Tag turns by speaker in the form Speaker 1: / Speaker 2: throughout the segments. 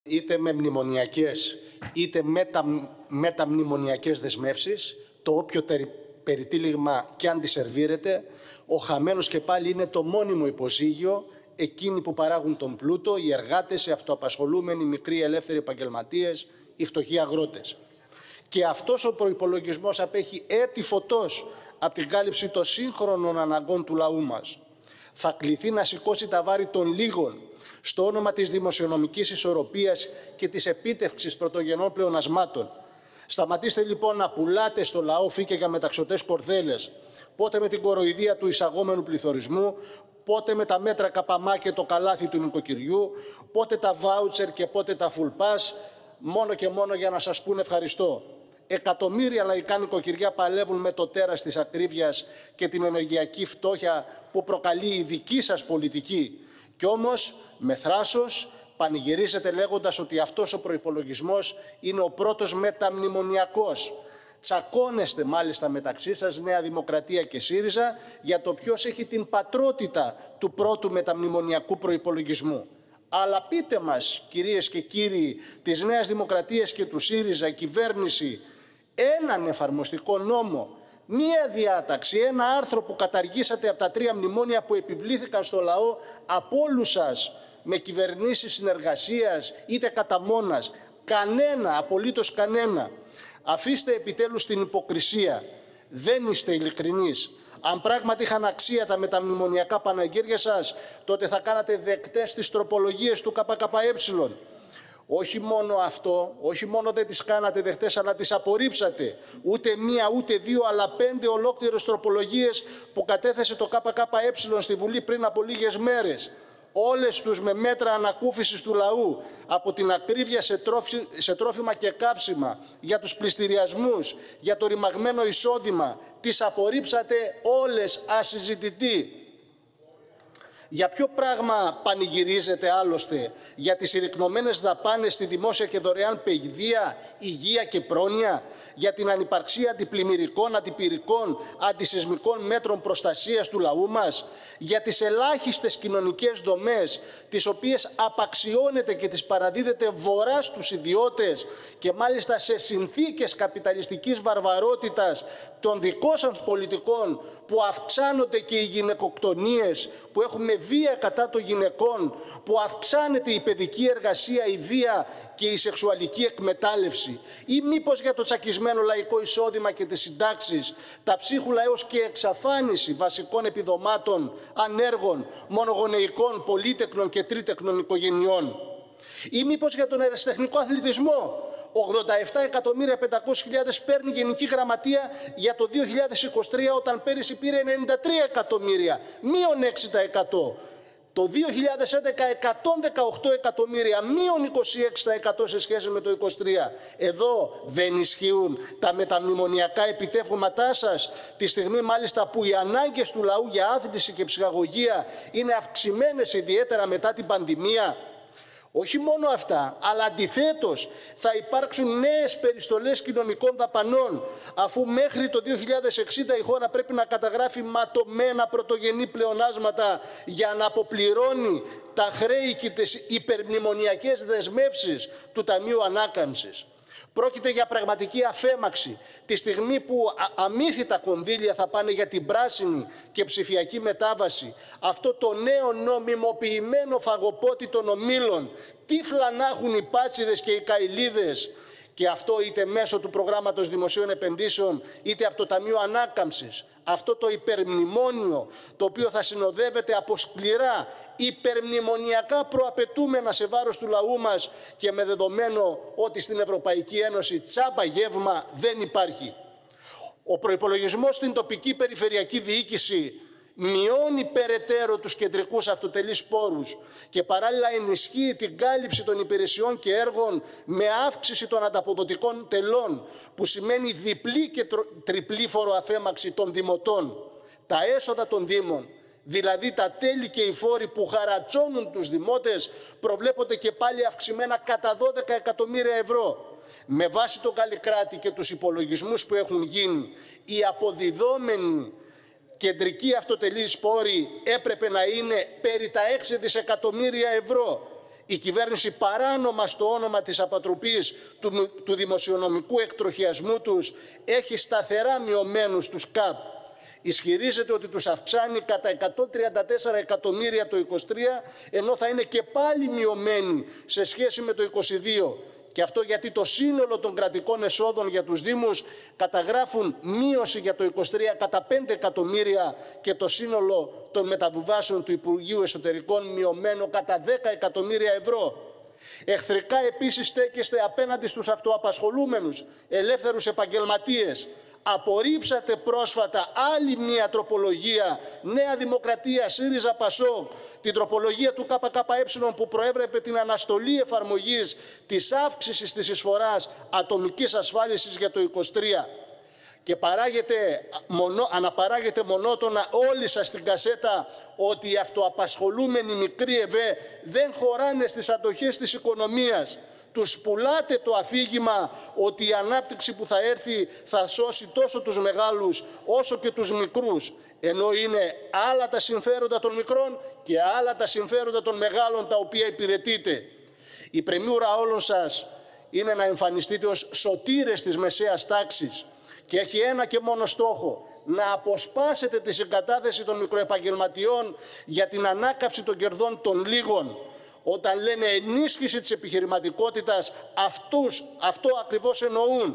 Speaker 1: είτε με μνημονιακές είτε μεταμνημονιακές δεσμεύσεις, το όποιο περιτύλιγμα και αντισερβίρεται, ο χαμένος και πάλι είναι το μόνιμο υποσύγιο, εκείνοι που παράγουν τον πλούτο, οι εργάτες, οι αυτοαπασχολούμενοι, οι μικροί ελεύθεροι επαγγελματίες, οι φτωχοί αγρότες. Και αυτός ο προϋπολογισμός απέχει έτη φωτός από την κάλυψη των σύγχρονων αναγκών του λαού μας. Θα κληθεί να σηκώσει τα βάρη των λίγων στο όνομα της δημοσιονομικής ισορροπίας και της επίτευξης πρωτογενών πλεονασμάτων. Σταματήστε λοιπόν να πουλάτε στο λαό φύκια για μεταξωτές κορδέλες, πότε με την κοροϊδία του εισαγόμενου πληθωρισμού, πότε με τα μέτρα καπαμά και το καλάθι του νοικοκυριού, πότε τα βάουτσερ και πότε τα full pass, μόνο και μόνο για να σας πούνε ευχαριστώ. Εκατομμύρια λαϊκά νοικοκυριά παλεύουν με το τέρας της ακρίβειας και την ενεργειακή φτώχεια που προκαλεί η δική σας πολιτική. Κι όμως, με θράσος, πανηγυρίζετε λέγοντας ότι αυτός ο προϋπολογισμός είναι ο πρώτος μεταμνημονιακός. Τσακώνεστε μάλιστα μεταξύ σας, Νέα Δημοκρατία και ΣΥΡΙΖΑ, για το ποιος έχει την πατρότητα του πρώτου μεταμνημονιακού προϋπολογισμού. Αλλά πείτε μας, κυρίες και κύριοι της Νέας Δημοκρατίας και του ΣΥΡΙΖΑ, η κυβέρνηση, έναν εφαρμοστικό νόμο, μία διάταξη, ένα άρθρο που καταργήσατε από τα 3 μνημόνια που επιβλήθηκαν στο λαό από όλους σας με κυβερνήσεις συνεργασίας είτε κατά μόνας. Κανένα, απολύτως κανένα. Αφήστε επιτέλους την υποκρισία. Δεν είστε ειλικρινείς. Αν πράγματι είχαν αξία τα μεταμνημονιακά πανηγύρια σας, τότε θα κάνατε δεκτές τις τροπολογίες του ΚΚΕ. Όχι μόνο αυτό, όχι μόνο δεν τις κάνατε δεκτές, αλλά τις απορρίψατε. Ούτε μία, ούτε δύο, αλλά 5 ολόκληρες τροπολογίες που κατέθεσε το ΚΚΕ στη Βουλή πριν από λίγες μέρες. Όλες τους με μέτρα ανακούφισης του λαού, από την ακρίβεια σε τρόφιμα και καύσιμα, για τους πληστηριασμούς, για το ρημαγμένο εισόδημα. Τις απορρίψατε όλες ασυζητητή. Για ποιο πράγμα πανηγυρίζετε άλλωστε? Για τις συρρυκνωμένες δαπάνες στη δημόσια και δωρεάν παιδεία, υγεία και πρόνοια? Για την ανυπαρξία αντιπλημμυρικών, αντιπυρικών, αντισεισμικών μέτρων προστασίας του λαού μας? Για τις ελάχιστες κοινωνικές δομές, τις οποίες απαξιώνετε και τις παραδίδετε βορρά στους ιδιώτες και μάλιστα σε συνθήκες καπιταλιστικής βαρβαρότητας των δικών σας πολιτικών, που αυξάνονται και οι γυναικοκτονίες, που έχουμε βία κατά των γυναικών, που αυξάνεται η παιδική εργασία, η βία και η σεξουαλική εκμετάλλευση? Ή μήπως για το τσακισμένο λαϊκό εισόδημα και τις συντάξεις, τα ψίχουλα έως και εξαφάνιση βασικών επιδομάτων ανέργων, μονογονεϊκών, πολύτεκνων και τρίτεκνων οικογενειών? Ή μήπως για τον ερασιτεχνικό αθλητισμό? 87.500.000 παίρνει η Γενική Γραμματεία για το 2023, όταν πέρυσι πήρε 93 εκατομμύρια, μείον 6%. Το 2011 118 εκατομμύρια, μείον 26% σε σχέση με το 2023. Εδώ δεν ισχύουν τα μεταμνημονιακά επιτεύγματά σας, τη στιγμή μάλιστα που οι ανάγκες του λαού για άθληση και ψυχαγωγία είναι αυξημένες, ιδιαίτερα μετά την πανδημία? Όχι μόνο αυτά, αλλά αντιθέτως θα υπάρξουν νέες περιστολές κοινωνικών δαπανών, αφού μέχρι το 2060 η χώρα πρέπει να καταγράφει ματωμένα πρωτογενή πλεονάσματα για να αποπληρώνει τα χρέη και τις υπερμνημονιακές δεσμεύσεις του Ταμείου Ανάκαμψης. Πρόκειται για πραγματική αφέμαξη, τη στιγμή που αμύθιτα κονδύλια θα πάνε για την πράσινη και ψηφιακή μετάβαση. Αυτό το νέο νομιμοποιημένο φαγοπότη των ομίλων, τύφλα να έχουν οι πάτσιδες και οι καηλίδες, και αυτό είτε μέσω του προγράμματος δημοσίων επενδύσεων είτε από το Ταμείο Ανάκαμψης. Αυτό το υπερμνημόνιο, το οποίο θα συνοδεύεται από σκληρά υπερμνημονιακά προαπαιτούμενα σε βάρος του λαού μας, και με δεδομένο ότι στην Ευρωπαϊκή Ένωση τσάμπα γεύμα δεν υπάρχει. Ο προϋπολογισμός στην τοπική περιφερειακή διοίκηση μειώνει περαιτέρω τους κεντρικούς αυτοτελείς πόρους και παράλληλα ενισχύει την κάλυψη των υπηρεσιών και έργων με αύξηση των ανταποδοτικών τελών, που σημαίνει διπλή και τριπλή φοροαθέμαξη των δημοτών. Τα έσοδα των δήμων, δηλαδή τα τέλη και οι φόροι που χαρατσώνουν τους δημότες, προβλέπονται και πάλι αυξημένα κατά 12 εκατομμύρια ευρώ. Με βάση τον Καλλικράτη και τους υπολογισμούς που έχουν γίνει, οι αποδιδόμενοι κεντρικοί αυτοτελείς πόροι έπρεπε να είναι περί τα 6 δισεκατομμύρια ευρώ. η κυβέρνηση παράνομα στο όνομα της απατροπής του δημοσιονομικού εκτροχιασμού τους έχει σταθερά μειωμένους τους ΚΑΠ. Ισχυρίζεται ότι τους αυξάνει κατά 134 εκατομμύρια το 23, ενώ θα είναι και πάλι μειωμένοι σε σχέση με το 22. Και αυτό γιατί το σύνολο των κρατικών εσόδων για τους Δήμους καταγράφουν μείωση για το 23 κατά 5 εκατομμύρια και το σύνολο των μεταβιβάσεων του Υπουργείου Εσωτερικών μειωμένο κατά 10 εκατομμύρια ευρώ. Εχθρικά επίσης στέκεστε απέναντι στους αυτοαπασχολούμενους, ελεύθερους επαγγελματίες. Απορρίψατε πρόσφατα άλλη μία τροπολογία, Νέα Δημοκρατία, ΣΥΡΙΖΑ, ΠΑΣΟΚ, την τροπολογία του ΚΚΕ που προέβλεπε την αναστολή εφαρμογής της αύξησης της εισφοράς ατομικής ασφάλισης για το 23. Και αναπαράγετε μονότονα όλοι σας στην κασέτα ότι οι αυτοαπασχολούμενοι μικροί ΕΒΕ δεν χωράνε στις αντοχές της οικονομίας. Τους πουλάτε το αφήγημα ότι η ανάπτυξη που θα έρθει θα σώσει τόσο τους μεγάλους όσο και τους μικρούς, ενώ είναι άλλα τα συμφέροντα των μικρών και άλλα τα συμφέροντα των μεγάλων τα οποία υπηρετείτε. Η πρεμιούρα όλων σας είναι να εμφανιστείτε ως σωτήρες της μεσαίας τάξης και έχει ένα και μόνο στόχο: να αποσπάσετε τη συγκατάθεση των μικροεπαγγελματιών για την ανάκαμψη των κερδών των λίγων. Όταν λένε ενίσχυση της επιχειρηματικότητας, αυτό ακριβώς εννοούν.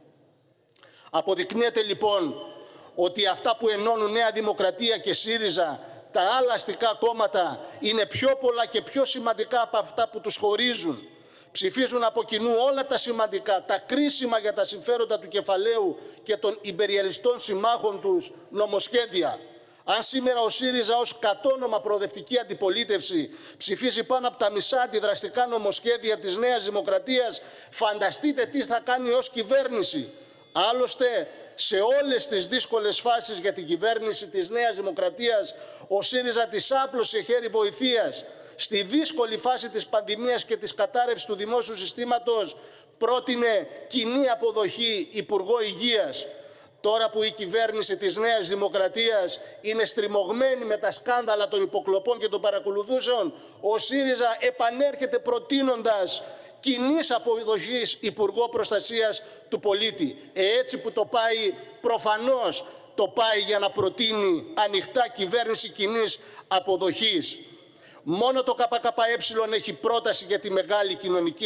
Speaker 1: Αποδεικνύεται λοιπόν ότι αυτά που ενώνουν Νέα Δημοκρατία και ΣΥΡΙΖΑ, τα άλλα αστικά κόμματα, είναι πιο πολλά και πιο σημαντικά από αυτά που τους χωρίζουν. Ψηφίζουν από κοινού όλα τα σημαντικά, τα κρίσιμα για τα συμφέροντα του κεφαλαίου και των ιμπεριαλιστών συμμάχων τους νομοσχέδια. Αν σήμερα ο ΣΥΡΙΖΑ ως κατόνομα προοδευτική αντιπολίτευση ψηφίζει πάνω από τα μισά αντιδραστικά νομοσχέδια της Νέας Δημοκρατίας, φανταστείτε τι θα κάνει ως κυβέρνηση. Άλλωστε, σε όλες τις δύσκολες φάσεις για την κυβέρνηση της Νέας Δημοκρατίας, ο ΣΥΡΙΖΑ της άπλωσε χέρι βοηθείας. Στη δύσκολη φάση της πανδημίας και της κατάρρευσης του δημόσιου συστήματος πρότεινε κοινή αποδοχή Υπουργό Υγείας. Τώρα που η κυβέρνηση της Νέας Δημοκρατίας είναι στριμωγμένη με τα σκάνδαλα των υποκλοπών και των παρακολουθούσεων, ο ΣΥΡΙΖΑ επανέρχεται προτείνοντας κοινής αποδοχής Υπουργό Προστασίας του Πολίτη. Έτσι που το πάει, προφανώς το πάει για να προτείνει ανοιχτά κυβέρνηση κοινής αποδοχής. Μόνο το ΚΚΕ έχει πρόταση για τη μεγάλη κοινωνική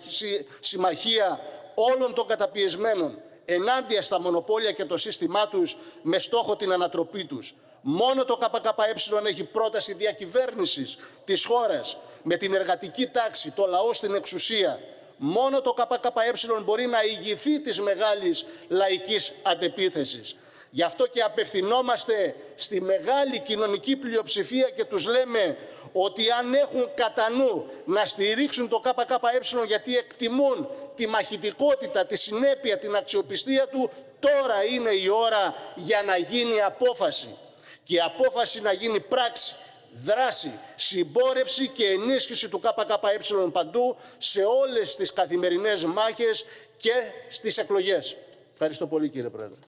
Speaker 1: συμμαχία όλων των καταπιεσμένων ενάντια στα μονοπόλια και το σύστημά τους με στόχο την ανατροπή τους. Μόνο το ΚΚΕ έχει πρόταση διακυβέρνησης της χώρας με την εργατική τάξη, το λαό στην εξουσία. Μόνο το ΚΚΕ μπορεί να ηγηθεί της μεγάλης λαϊκής αντεπίθεσης. Γι' αυτό και απευθυνόμαστε στη μεγάλη κοινωνική πλειοψηφία και τους λέμε ότι αν έχουν κατά νου να στηρίξουν το ΚΚΕ γιατί εκτιμούν τη μαχητικότητα, τη συνέπεια, την αξιοπιστία του, τώρα είναι η ώρα για να γίνει απόφαση. Και η απόφαση να γίνει πράξη, δράση, συμπόρευση και ενίσχυση του ΚΚΕ παντού σε όλες τις καθημερινές μάχες και στις εκλογές. Ευχαριστώ πολύ, κύριε Πρόεδρε.